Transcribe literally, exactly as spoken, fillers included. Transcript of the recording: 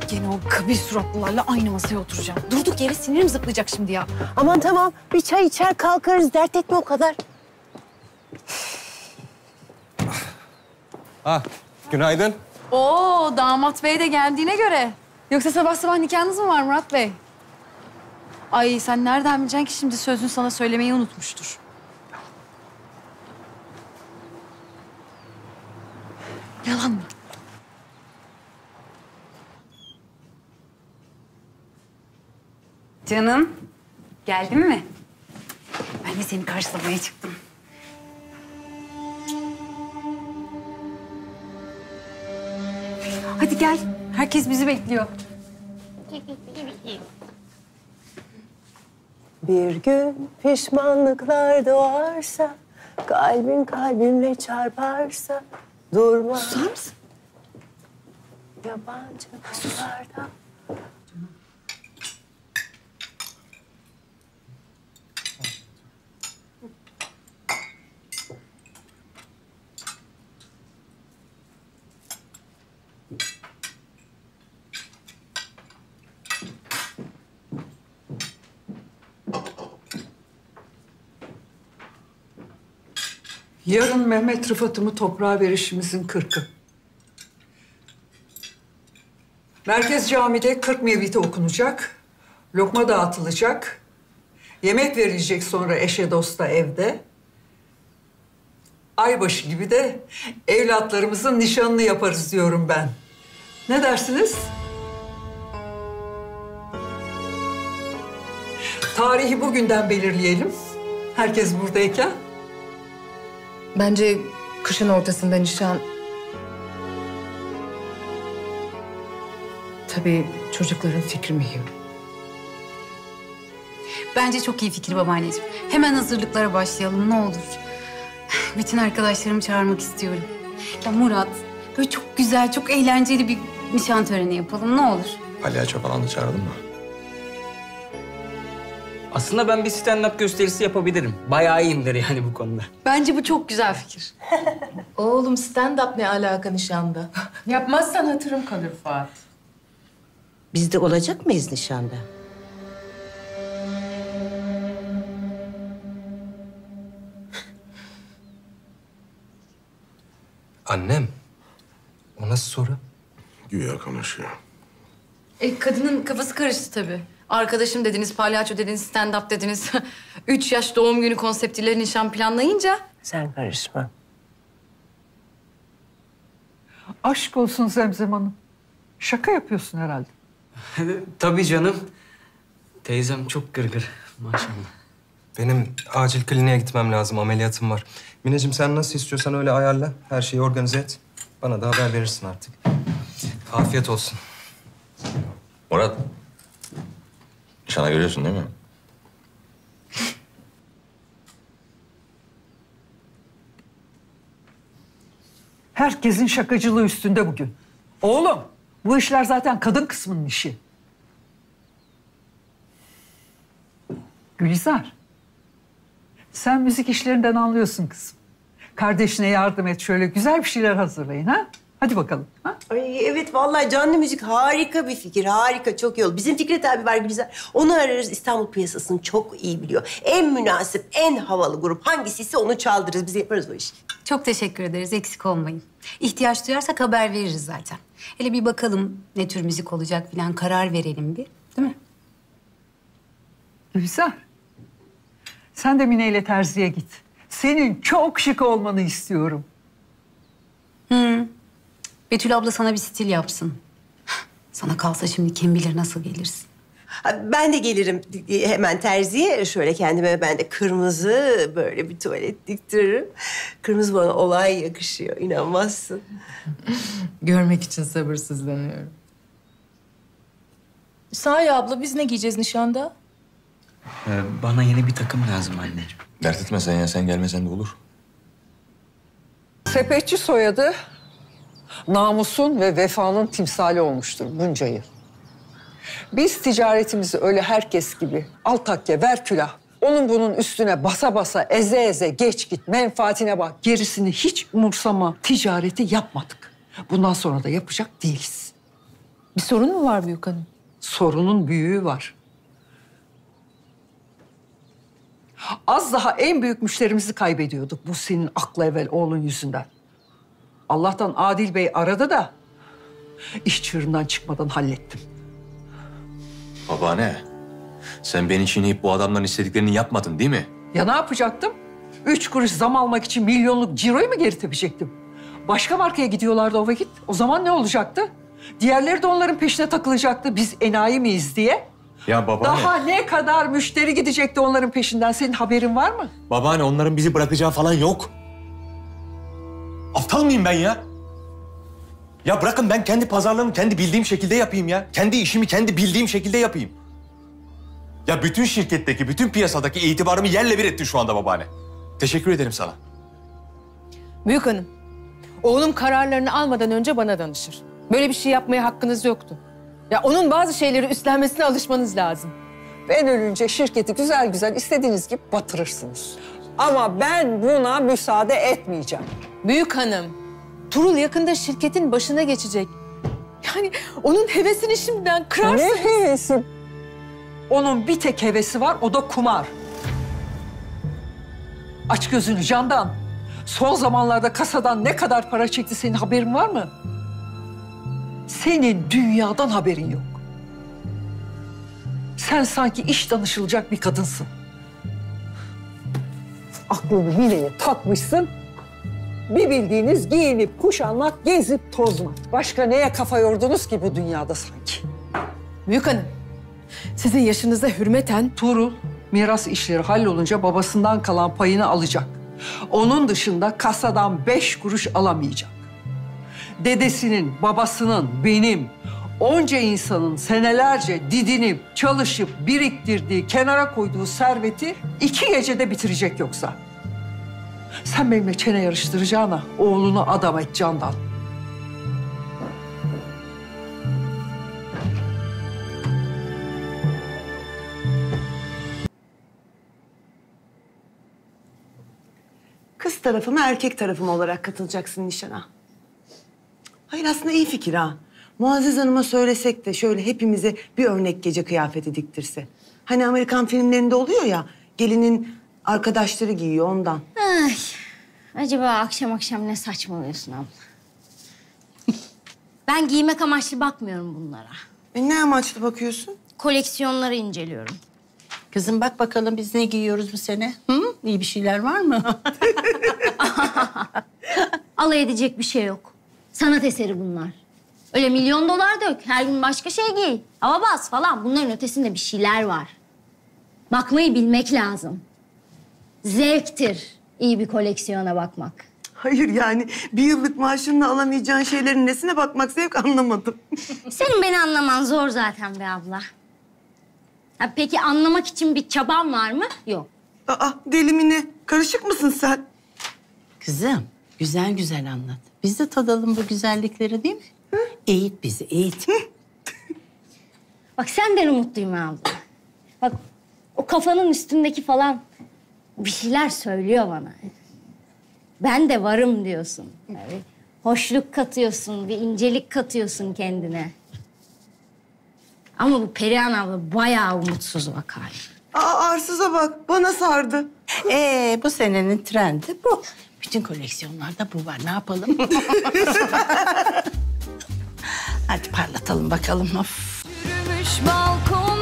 Gene o kabil suratlılarla aynı masaya oturacağım. Durduk yere sinirim zıplayacak şimdi ya. Aman tamam, bir çay içer kalkarız. Dert etme o kadar. Ah, günaydın. Oo, damat bey de geldiğine göre. Yoksa sabah sabah nikahınız mı var Murat Bey? Ay sen nereden bileceksin ki şimdi sözünü sana söylemeyi unutmuştur. Yalan mı? Canım, geldin mi? Ben de seni karşılamaya çıktım. Hadi gel, herkes bizi bekliyor. Bir gün pişmanlıklar doğarsa, kalbin kalbimle çarparsa, durma. Susar mısın? Yabancı sularda. Yarın Mehmet Rıfat'ımı toprağa verişimizin kırkı. Merkez Camii'de kırk mevlidi okunacak, lokma dağıtılacak, yemek verilecek sonra eşe dosta evde. Aybaşı gibi de evlatlarımızın nişanını yaparız diyorum ben. Ne dersiniz? Tarihi bugünden belirleyelim. Herkes buradayken. Bence kışın ortasında nişan... Tabii çocukların fikri mühim. Bence çok iyi fikir babaanneciğim. Hemen hazırlıklara başlayalım ne olur. Bütün arkadaşlarımı çağırmak istiyorum. Ya Murat, böyle çok güzel, çok eğlenceli bir nişan töreni yapalım ne olur. Palyaço falan da çağırdın mı? Aslında ben bir stand-up gösterisi yapabilirim. Bayağı iyiyimdir yani bu konuda. Bence bu çok güzel fikir. Oğlum stand-up ne alaka nişanda? Yapmazsan hatırım kalır Fuat. Biz de olacak mıyız nişanda? Annem. O nasıl soru? Güya konuşuyor. E, kadının kafası karıştı tabii. Arkadaşım dediniz, palyaço dediniz, stand-up dediniz. Üç yaş doğum günü konseptiyle nişan planlayınca... Sen karışma. Aşk olsun Zemzem Hanım. Şaka yapıyorsun herhalde. Tabii canım. Teyzem çok gırgır maşallah. Benim acil kliniğe gitmem lazım. Ameliyatım var. Mineciğim sen nasıl istiyorsan öyle ayarla. Her şeyi organize et. Bana da haber verirsin artık. Afiyet olsun. Murat. Nişana görüyorsun değil mi? Herkesin şakacılığı üstünde bugün. Oğlum, bu işler zaten kadın kısmının işi. Gülizar, sen müzik işlerinden anlıyorsun kızım. Kardeşine yardım et, şöyle güzel bir şeyler hazırlayın ha. Hadi bakalım. Ha? Ay evet vallahi canlı müzik harika bir fikir. Harika, çok iyi oldu. Bizim Fikret abi var Gülizar. Onu ararız. İstanbul piyasasını çok iyi biliyor. En münasip, en havalı grup hangisiyse onu çaldırırız. Biz yaparız o işi. Çok teşekkür ederiz, eksik olmayın. İhtiyaç duyarsak haber veririz zaten. Hele bir bakalım ne tür müzik olacak falan karar verelim bir, değil mi? Gülizar, sen de Mine ile terziye git. Senin çok şık olmanı istiyorum. Hı. Betül abla sana bir stil yapsın. Sana kalsa şimdi kim bilir nasıl gelirsin. Ha, ben de gelirim hemen terziye. Şöyle kendime ben de kırmızı böyle bir tuvalet diktiririm. Kırmızı bana olay yakışıyor, inanmazsın. Görmek için sabırsızlanıyorum. Sahi abla biz ne giyeceğiz nişanda? Ee, bana yeni bir takım lazım anneciğim. Dert etme sen ya. Sen gelmesen de olur. Sepetçi soyadı namusun ve vefanın timsali olmuştur bunca yıl. Biz ticaretimizi öyle herkes gibi al takke ver külah, onun bunun üstüne basa basa eze eze geç git menfaatine bak gerisini hiç umursama ticareti yapmadık. Bundan sonra da yapacak değiliz. Bir sorun mu var büyük hanım? Sorunun büyüğü var. Az daha en büyük müşterimizi kaybediyorduk bu senin aklı evvel oğlun yüzünden. Allah'tan Adil Bey aradı da iş çığırından çıkmadan hallettim. Babaanne, sen beni çiğneyip bu adamların istediklerini yapmadın değil mi? Ya ne yapacaktım? Üç kuruş zam almak için milyonluk ciroyu mu geri tepecektim? Başka markaya gidiyorlardı o vakit. O zaman ne olacaktı? Diğerleri de onların peşine takılacaktı. Biz enayi miyiz diye. Ya babaanne... Daha ne kadar müşteri gidecekti onların peşinden? Senin haberin var mı? Babaanne, onların bizi bırakacağı falan yok. Aptal mıyım ben ya? Ya bırakın ben kendi pazarlığımı kendi bildiğim şekilde yapayım ya. Kendi işimi kendi bildiğim şekilde yapayım. Ya bütün şirketteki, bütün piyasadaki itibarımı yerle bir ettin şu anda babaanne. Teşekkür ederim sana. Büyük hanım, oğlum kararlarını almadan önce bana danışır. Böyle bir şey yapmaya hakkınız yoktu. Ya onun bazı şeyleri üstlenmesine alışmanız lazım. Ben ölünce şirketi güzel güzel istediğiniz gibi batırırsınız. Ama ben buna müsaade etmeyeceğim. Büyük hanım, Turul yakında şirketin başına geçecek. Yani onun hevesini şimdiden kırarsınız. Ne hevesi? Onun bir tek hevesi var, o da kumar. Aç gözünü Candan. Son zamanlarda kasadan ne kadar para çekti senin haberin var mı? Senin dünyadan haberin yok. Sen sanki iş danışılacak bir kadınsın. Aklını bileye takmışsın. Bir bildiğiniz giyinip kuşanmak, gezip tozmak. Başka neye kafa yordunuz ki bu dünyada sanki? Büyük hanım, sizin yaşınıza hürmeten... Tuğrul, miras işleri hallolunca babasından kalan payını alacak. Onun dışında kasadan beş kuruş alamayacak. Dedesinin, babasının, benim, onca insanın senelerce didinip, çalışıp, biriktirdiği, kenara koyduğu serveti iki gecede bitirecek yoksa. Sen benimle çene yarıştıracağına oğlunu adam et Candan. Kız tarafı mı erkek tarafı mı olarak katılacaksın nişana? Hayır aslında iyi fikir ha. Muazzez Hanım'a söylesek de şöyle hepimize bir örnek gece kıyafeti diktirse. Hani Amerikan filmlerinde oluyor ya, gelinin arkadaşları giyiyor ondan. Ay, acaba akşam akşam ne saçmalıyorsun abla? Ben giymek amaçlı bakmıyorum bunlara. E ne amaçlı bakıyorsun? Koleksiyonları inceliyorum. Kızım bak bakalım biz ne giyiyoruz bu sene? Hı? İyi bir şeyler var mı? Alay edecek bir şey yok. Sanat eseri bunlar. Öyle milyon dolar dök, her gün başka şey giy. Hava bas falan. Bunların ötesinde bir şeyler var. Bakmayı bilmek lazım. Zevktir iyi bir koleksiyona bakmak. Hayır yani bir yıllık maaşınla alamayacağın şeylerin nesine bakmak zevk anlamadım. Senin beni anlaman zor zaten be abla. Ha, peki anlamak için bir çaban var mı? Yok. Aa deli mi ne? Karışık mısın sen? Kızım güzel güzel anlat. Biz de tadalım bu güzellikleri değil mi? Hı? Eğit bizi, eğit. Bak senden umutluyum abla. Bak o kafanın üstündeki falan bir şeyler söylüyor bana. Ben de varım diyorsun. Yani hoşluk katıyorsun, bir incelik katıyorsun kendine. Ama bu Perihan abla bayağı umutsuz vakar. Aa arsıza bak, bana sardı. Ee bu senenin trendi bu. Bütün koleksiyonlarda bu var. Ne yapalım? Hadi parlatalım bakalım. Of. Yürümüş balkon